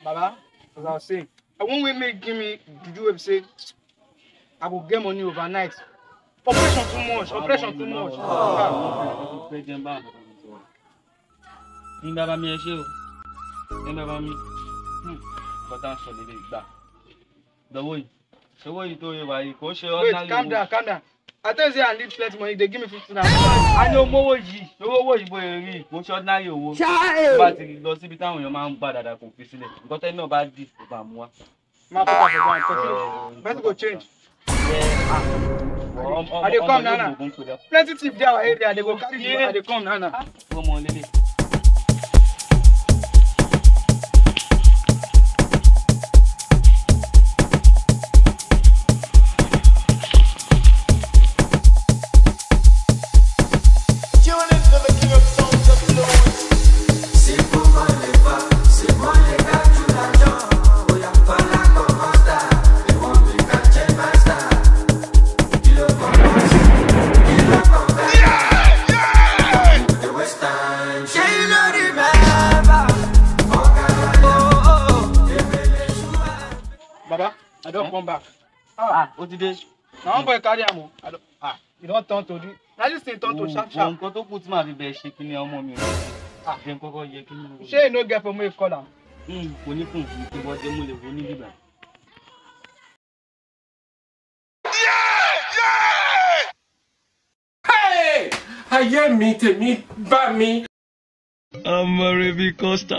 Baba, as I was saying, I won't make give me juju say I will get money overnight. Operation too much. Operation too much. Ní bàbá mi ẹ ṣé o. Ní bàbá mi. Bàtà sọ lele gbà. Dọ̀wọ́ yìí. Ṣowó yìí tó yẹ wá yìí kò ṣe Wait, calm down. I tell you I need plenty money. They give me 50 naira. I know mowó yìí. Owó yìí bóyá rí kò ṣe ordinary owó. Bá ti lọ síbi táwọn èèyàn máa ń gbà dáadáa kò fi sílẹ̀. Nǹkan tẹ́lẹ̀ náà bá dì kò bá mú wá. Ma put up for ground. Let's go change. I dey come now. Plenty thief there our area. They go carry you. I dey come now. Come on, lele. Baba, I don't come back. What did they? Now boy carry am. You don't turn to this. Now this thing turn to sharp. Nǹkan tó kù tí màá fi bẹ̀ ṣe kí ni ọmọ mi ò ṣe ń kọ́kọ́ yẹ kí ni. Ṣé you no get for me call am? Kò ní fún mi kí wọ́n dé mú lè wo ní bíbá. Hey! Ayé mi tèmi bá mi. Ọmọ rẹ̀ bí Costa.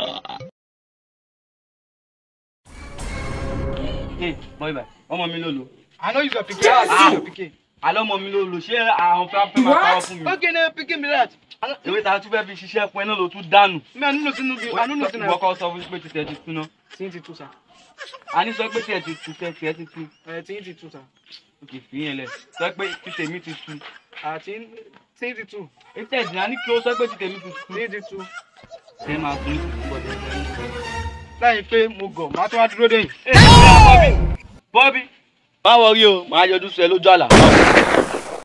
Boy, ọmọ mi ló lò. I know you're picking. Àlọ́ ọmọ mi ló lò ṣé àwọn fẹ́ máa pawọ́ fún mi. Okay, now picking me that. Ìwé ta tún fẹ́ fi ṣiṣẹ́ fún ẹ náà ló tún dànù. Me I no know say na. Ìwọ kọ́ sọ pé ti tẹ̀ ti tú náà. Tin ti tú sir. A ní sọ pé tí ẹ ti tú tẹ̀ tí ẹ ti tú. Tin ti tú sir. Òkè fi yẹn lẹ̀. Sọ pé tí tèmi ti tú. Tin ti tú. Ètò ẹ̀dínlá ní kí o sọ pé tí tèmi ti tú. Tin ti tú. Ṣé máa tún ní gbọ́dọ̀ ẹgbẹ́ Láyìn pé mo gọ̀, màá tún wá dúró dé yìí. Bobby, má wọrí o, màá yọjú sí ẹ lójú àlá.